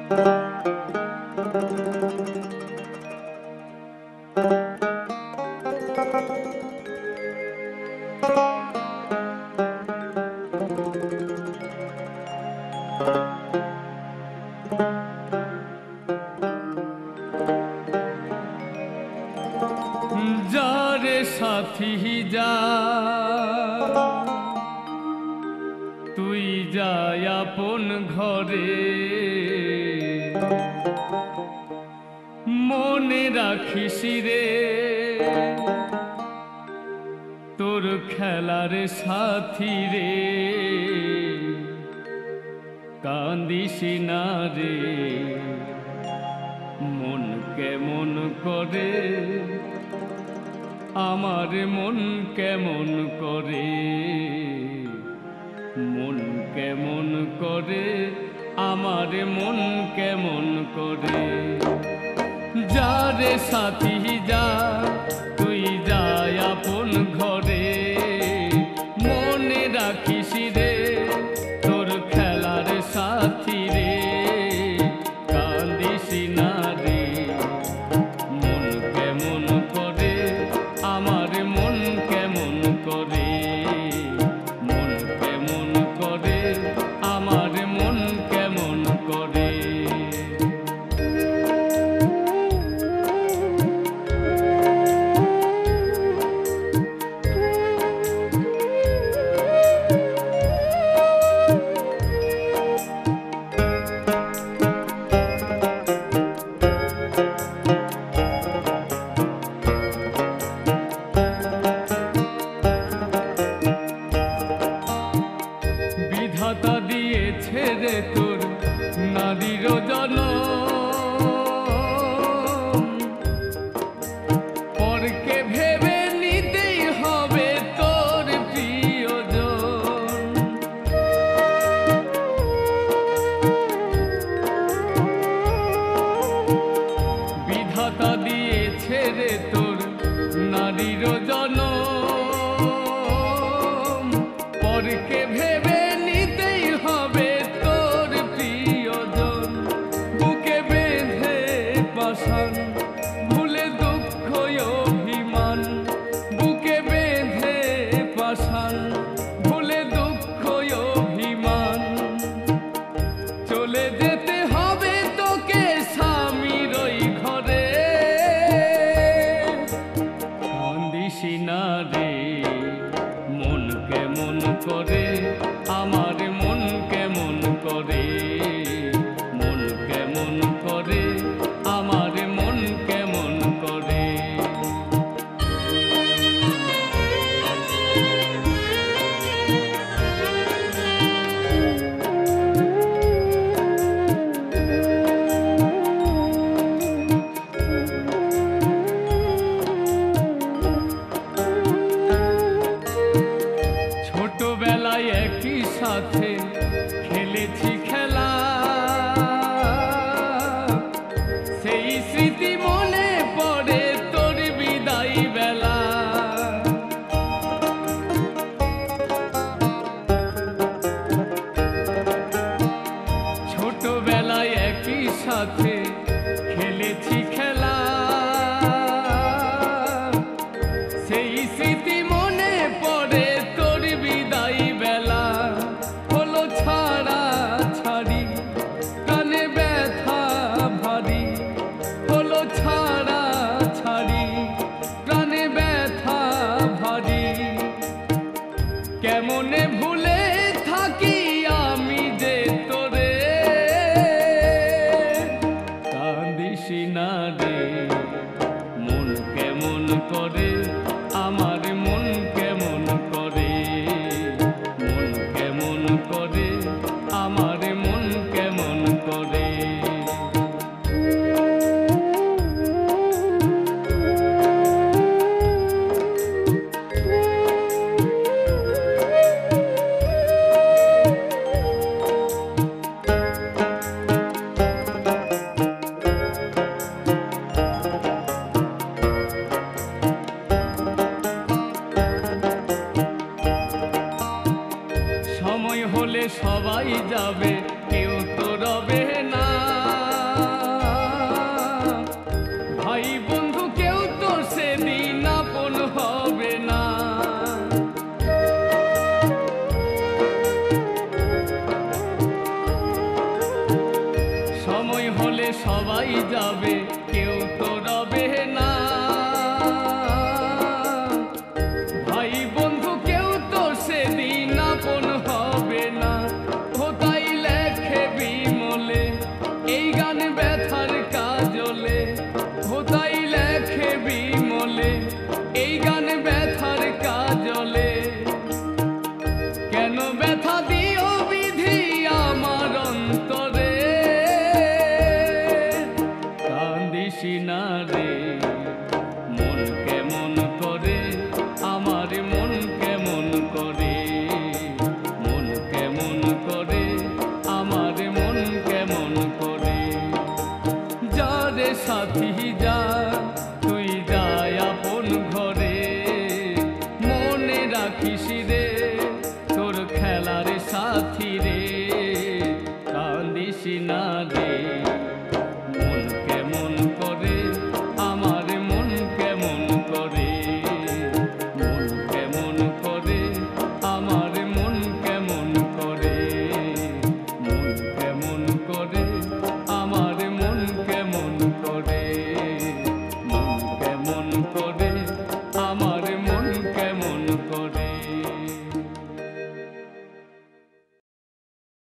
যারে সাথী যা তুই যাই আপন ঘরে, মনে রাখিস রে তোর খেলার সাথী রে, কান্দিস না রে মন কেমন করে, আমার মন কেমন করে, মন কেমন করে, আমার মন কেমন করে। যারে সাথী যা তুই যাই আপন ঘরে, মনে রাখিস রে তোর খেলার সাথী রে, কান্দিস না রে মন কেমন করে, আমার মন কেমন করে, মন কেমন করে, আমার মন কেমন করে। বিধাতা দিয়েছে রে তোর নারীর জনম, পরকে ভেবে নিতেই হবে তোর প্রিয়জন। বিধাতা দিয়েছে রে তোর নারীর জনম, পরকে ভেবে নিতেই হবে তোর প্রিয়জন। বুকে বেঁধে পাশান ভুলে দুঃখ অভিমান, বুকে বেঁধে পাশান ভুলে দুঃখ অভিমান, চলে যেতে হবে তোকে স্বামীর ওই ঘরে, কান্দিস না রে মন কেমন করে, আমার মন কেমন করে, মন কেমন করে, আমার মন কেমন করে। ছোটবেলায় একই সাথে খেলেছি খেলা, সেই স্মৃতি মনে পড়ে তোর বিদায় বেলা। ছোটবেলায় একই সাথে খেলেছি খেলা, সেই স্মৃতি মনে পড়ে তোর বিদায় বেলা। হলো ছাড়া ছাড়ি কানে ব্যথা ভারী, হলো ছাড়া ছাড়ি কানে ব্যথা ভারী, কেমনে ভুলে থাকি আমি যে তোরে, কান্দিস না রে মন কেমন করে, আমার মন কেমন করে, মন কেমন করে, আমার মন কেমন করে। সময় হলে সবাই যাবে, কেউ তো রবে না। সাথী যা, তুই যাই আপন ঘরে, মনে রাখিস